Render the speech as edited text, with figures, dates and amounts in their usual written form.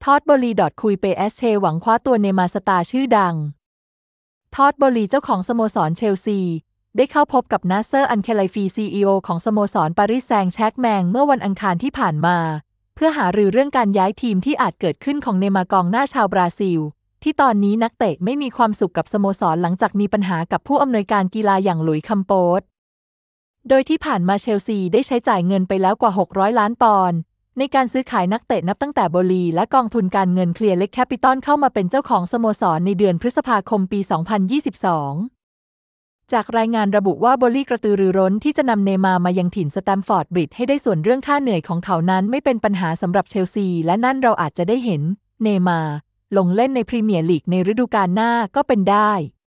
ทอดบรีคุยเปเอสเชหวังคว้าตัวเนย์มาร์สตาร์ชื่อดังทอดบรีเจ้าของสโมสรเชลซีได้เข้าพบกับนาสเซอร์อันเคไลฟีCEOของสโมสรปารีสแซงต์แชร์กแมงเมื่อวันอังคารที่ผ่านมาเพื่อหารือเรื่องการย้ายทีมที่อาจเกิดขึ้นของเนย์มาร์กองหน้าชาวบราซิลที่ตอนนี้นักเตะไม่มีความสุขกับสโมสรหลังจากมีปัญหากับผู้อำนวยการกีฬาอย่างหลุยส์คัมโปสโดยที่ผ่านมาเชลซีได้ใช้จ่ายเงินไปแล้วกว่า600ล้านปอนด์ในการซื้อขายนักเตะนับตั้งแต่โบลีและกองทุนการเงินเคลียร์เล็กแคปิตอลเข้ามาเป็นเจ้าของสโมสรในเดือนพฤษภาคมปี 2022 จากรายงานระบุว่าโบลีกระตือรือร้นที่จะนำเนย์มาร์มายังถิ่นสแตมฟอร์ดบริดจ์ให้ได้ส่วนเรื่องค่าเหนื่อยของเขานั้นไม่เป็นปัญหาสำหรับเชลซีและนั่นเราอาจจะได้เห็นเนย์มาร์ลงเล่นในพรีเมียร์ลีกในฤดูกาลหน้าก็เป็นได้